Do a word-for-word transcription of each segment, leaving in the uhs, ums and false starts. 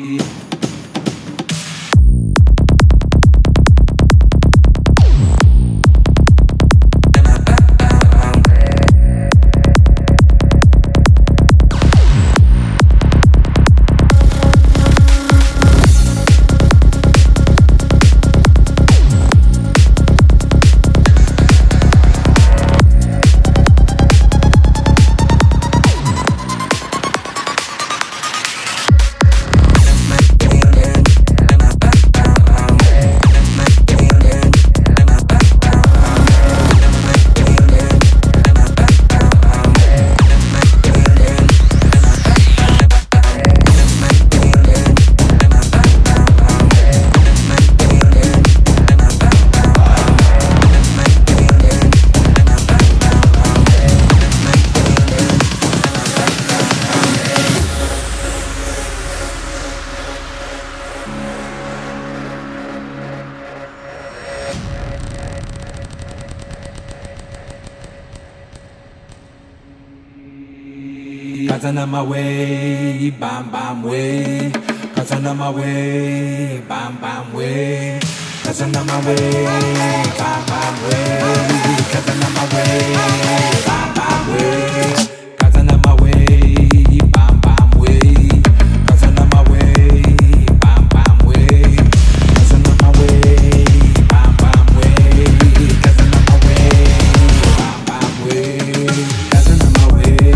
Cause I'm on my way, bam bam way. Cause I'm on my way, bam bam way. Cause I'm on my way, bam bam way. Cause I'm on my way, bam bam way. Cause I'm on my way, bam bam way. Cause I'm on my way, bam bam way. Cause I'm on my way, bam bam way. Cause I'm on my way, bam bam way. Cause I'm on my way.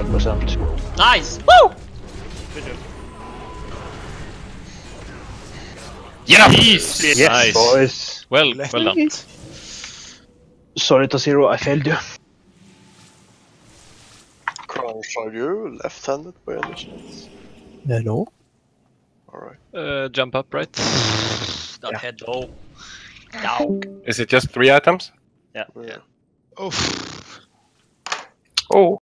hundred percent. Nice! Woo! Yeah! Yes! Yes, Nice. boys. Well, well done. Sorry to Zero, I failed you. Crunch, are you left-handed by any chance? Hello? Alright. Uh, jump up, right? Not Yeah. head low. No. Is it just three items? Yeah. Yeah. Oof. Oh.